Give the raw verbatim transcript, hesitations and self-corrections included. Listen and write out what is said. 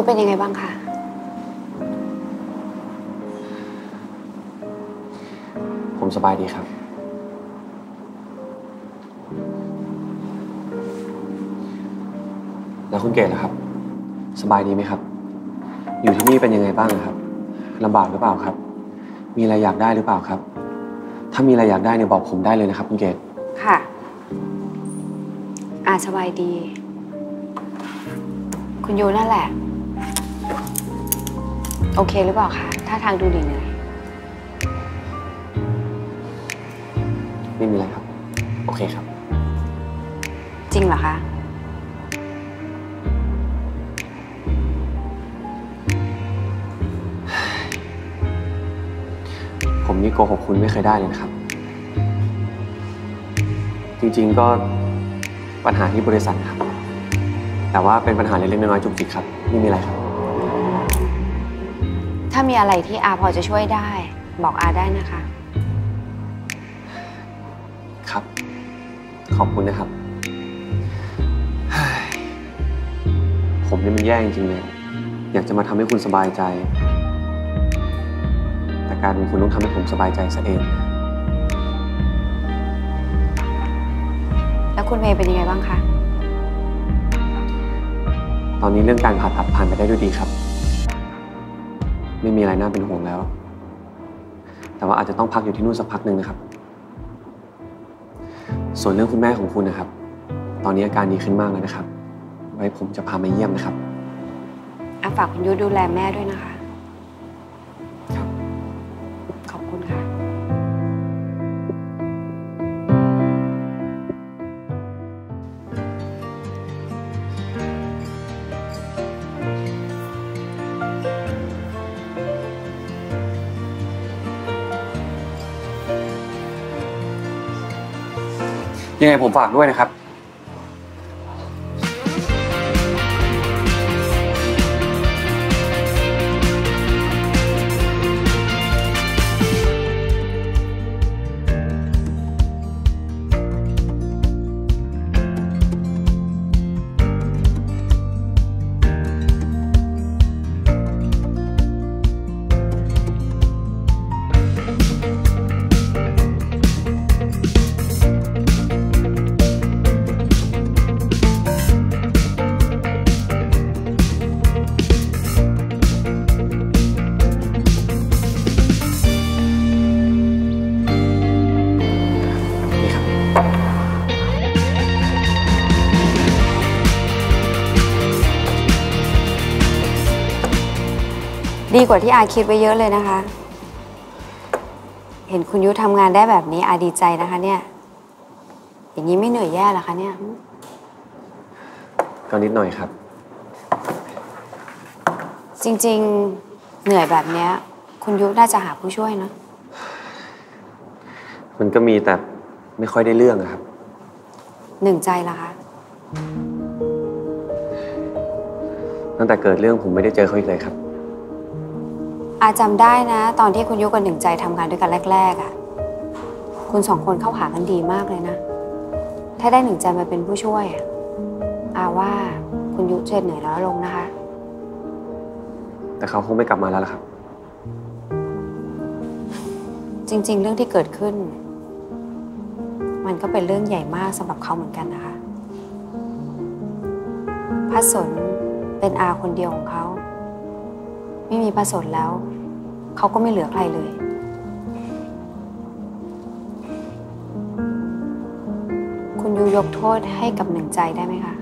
เป็นยังไงบ้างคะผมสบายดีครับแล้วคุณเกศล่ะครับสบายดีไหมครับอยู่ที่นี่เป็นยังไงบ้างครับลำบากหรือเปล่าครับมีอะไรอยากได้หรือเปล่าครับถ้ามีอะไรอยากได้เนี่ยบอกผมได้เลยนะครับคุณเกศค่ะอาสบายดีคุณยูนั่นแหละโอเคหรือเปล่าคะถ้าทางดูดีเหนื่อยไม่มีอะไรครับโอเคครับจริงเหรอคะผมนี่โกหกคุณไม่เคยได้เลยนะครับจริงๆก็ปัญหาที่บริษัทครับแต่ว่าเป็นปัญหาเล็กๆน้อยๆจุกจิกครับไม่มีอะไรครับถ้ามีอะไรที่อาพอจะช่วยได้บอกอาได้นะคะครับขอบคุณนะครับผมนี่มันแย่จริงๆเลยอยากจะมาทำให้คุณสบายใจแต่การเป็นคุณต้องทำให้ผมสบายใจซะเองแล้วคุณเมย์เป็นยังไงบ้างคะตอนนี้เรื่องการผ่าตัดผ่านไปได้ด้วยดีครับไม่มีอะไรน่าเป็นห่วงแล้วแต่ว่าอาจจะต้องพักอยู่ที่นู่นสักพักหนึ่งนะครับส่วนเรื่องคุณแม่ของคุณนะครับตอนนี้อาการดีขึ้นมากแล้วนะครับไว้ผมจะพามาเยี่ยมนะครับอาฝากคุณยุดูแลแม่ด้วยนะคะครับขอบคุณค่ะยังไงผมฝากด้วยนะครับดีกว่าที่อาคิดไว้เยอะเลยนะคะเห็นคุณยุทำงานได้แบบนี้อาดีใจนะคะเนี่ยอย่างนี้ไม่เหนื่อยแย่หรอคะเนี่ยก็นิดหน่อยครับจริงๆเหนื่อยแบบนี้คุณยุน่าจะหาผู้ช่วยนะมันก็มีแต่ไม่ค่อยได้เรื่องนะครับหนึ่งใจล่ะคะตั้งแต่เกิดเรื่องผมไม่ได้เจอเขาอีกเลยครับอาจำได้นะตอนที่คุณยุกับหนึ่งใจทำงานด้วยกันแรกๆอ่ะคุณสองคนเข้าหากันดีมากเลยนะถ้าได้หนึ่งใจมาเป็นผู้ช่วยอาว่าคุณยุจะเหนื่อยน้อยลงนะคะแต่เขาคงไม่กลับมาแล้วล่ะครับจริงๆเรื่องที่เกิดขึ้นมันก็เป็นเรื่องใหญ่มากสำหรับเขาเหมือนกันนะคะพระสนเป็นอาคนเดียวของเขาไม่มีพระสนแล้วเขาก็ไม่เหลือใครเลยคุณยูยกโทษให้กับหนึ่งใจได้ไหมคะ